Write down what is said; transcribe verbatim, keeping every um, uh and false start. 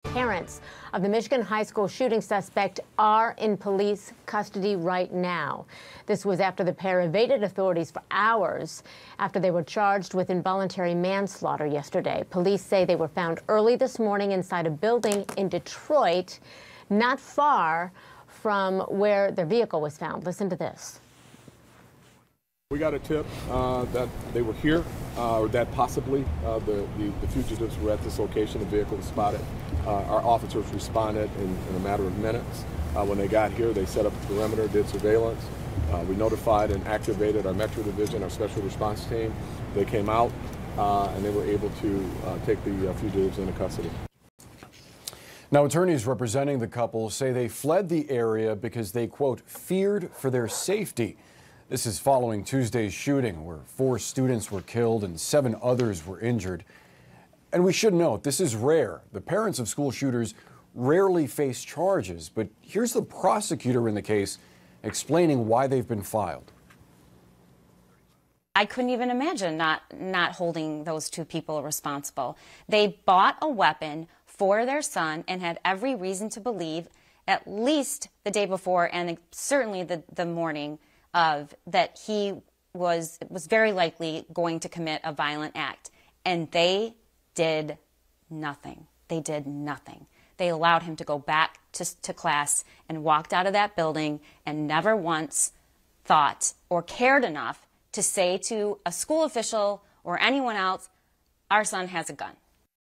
Parents of the Michigan high school shooting suspect are in police custody right now. This was after the pair evaded authorities for hours after they were charged with involuntary manslaughter yesterday. Police say they were found early this morning inside a building in Detroit, not far from where their vehicle was found. Listen to this. We got a tip uh, that they were here, uh, or that possibly uh, the, the, the fugitives were at this location. The vehicle was spotted. Uh, our officers responded in, in a matter of minutes. Uh, when they got here, they set up a perimeter, did surveillance. Uh, we notified and activated our Metro Division, our special response team. They came out uh, and they were able to uh, take the uh, fugitives into custody. Now, attorneys representing the couple say they fled the area because they, quote, feared for their safety. This is following Tuesday's shooting where four students were killed and seven others were injured. And we should note, this is rare. The parents of school shooters rarely face charges, but here's the prosecutor in the case explaining why they've been filed. I couldn't even imagine not, not holding those two people responsible. They bought a weapon for their son and had every reason to believe, at least the day before and certainly the, the morning, of that he was was very likely going to commit a violent act, and they did nothing. They did nothing. They allowed him to go back to, to class and walked out of that building and never once thought or cared enough to say to a school official or anyone else, our son has a gun.